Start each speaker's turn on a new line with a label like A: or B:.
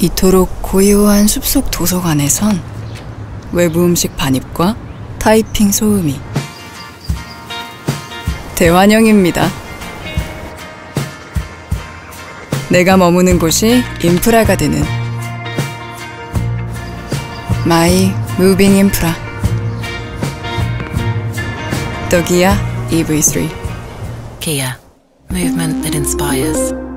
A: 이토록 고요한 숲속 도서관에선 외부 음식 반입과 타이핑 소음이 대환영입니다. 내가 머무는 곳이 인프라가 되는 마이 무빙 인프라 더 기아 EV3.
B: Kia, movement that inspires.